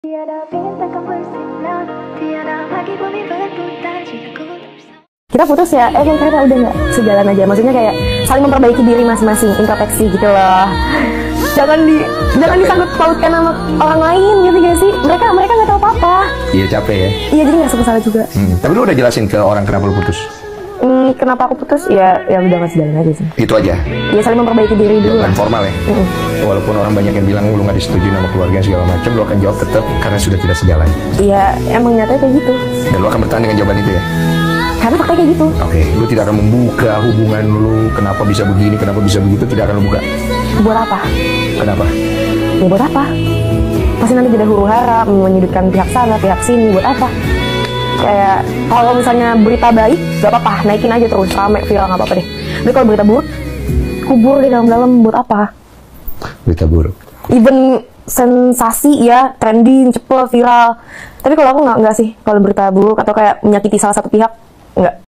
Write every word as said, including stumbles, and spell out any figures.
Tiada bintang bersinar, tiada lagi bumi berputar jika ku bersama. Kita putus ya, eh kan karena udah nggak sejalan aja. Maksudnya kayak saling memperbaiki diri masing-masing, introspeksi gitu loh. Jangan di jangan disangkut pautkan sama orang lain gitu gak sih? Mereka mereka nggak tahu apa-apa. Iya capek ya. Iya jadi nggak salah juga. Hmm. Tapi lu udah jelasin ke orang kenapa lu putus? Hmm, kenapa aku putus? Ya ya udah nggak sejalan aja sih. Itu aja. Ya saling memperbaiki diri dulu. Bukan formal ya. Mm. Walaupun orang banyak yang bilang lu nggak disetujui sama keluarga segala macam, lu akan jawab tetap karena sudah tidak sejalan. Iya emang nyatanya kayak gitu. Dan lu akan bertahan dengan jawaban itu ya. Karena faktanya kayak gitu. Oke, lu tidak akan membuka hubungan lu kenapa bisa begini, kenapa bisa begitu, tidak akan lu buka. Buat apa? Kenapa? Ya buat apa? Pasti nanti jadi huru hara menyudutkan pihak sana, pihak sini. Buat apa? Kayak kalau misalnya berita baik, gak apa-apa, naikin aja terus, rame, viral, gak apa-apa deh. Tapi kalau berita buruk, kubur di dalam-dalam, buat apa? Berita buruk. Even sensasi ya, trending, cepet, viral. Tapi kalau aku nggak nggak sih, kalau berita buruk atau kayak menyakiti salah satu pihak, nggak.